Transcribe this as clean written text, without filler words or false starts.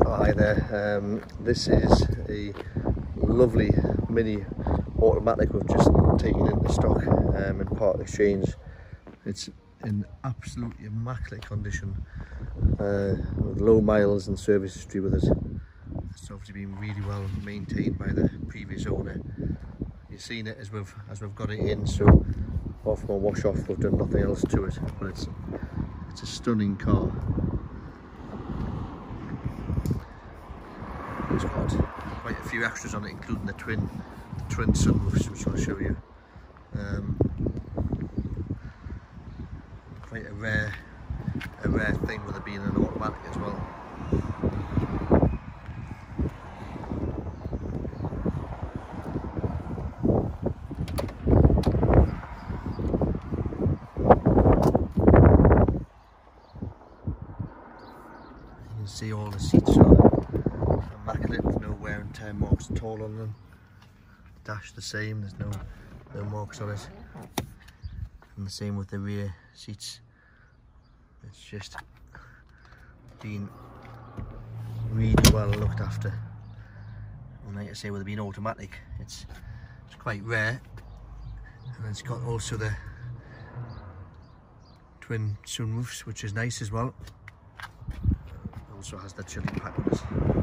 Oh, hi there. This is a lovely mini automatic we've just taken into stock in part exchange. It's in absolutely immaculate condition, with low miles and service history with it. It's obviously been really well maintained by the previous owner. You've seen it as we've got it in, so apart from a wash off, we've done nothing else to it. But it's a stunning car. It's got quite a few extras on it, including the twin sunroofs, which I'll show you. Quite a rare thing with it being an automatic as well. You can see all the seats are immaculate, with no wear and tear marks at all on them. Dash the same, there's no marks on it. And the same with the rear seats. It's just been really well looked after. And like I say, with it being automatic, it's quite rare. And it's got also the twin sunroofs, which is nice as well. Also has the chili pack on it.